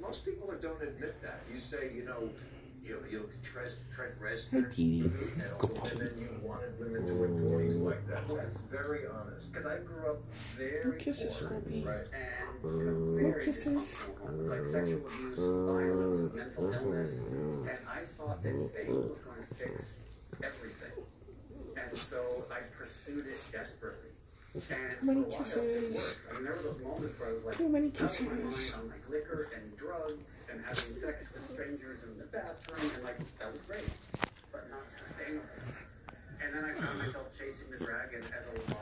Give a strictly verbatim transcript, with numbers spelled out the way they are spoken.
most people don't admit that. You say, you know, you you look at Trent, Trent Hey, Reznor, Petey. and, all, and then you wanted women to employ you like that. Well, that's very honest. Because I grew up very Kisses, poor, Swe'Pe. right, and you know, very Kisses. dysfunctional, like sexual abuse, violence, mental illness, and I thought that fame was going to fix everything, and so I pursued it desperately. And Too many for a while, kisses. it worked. I mean, there were those moments where I was like, Too many out of kisses. my mind on like liquor and drugs and having sex with strangers in the bathroom, and like that was great, but not sustainable. And then I found myself chasing the dragon as a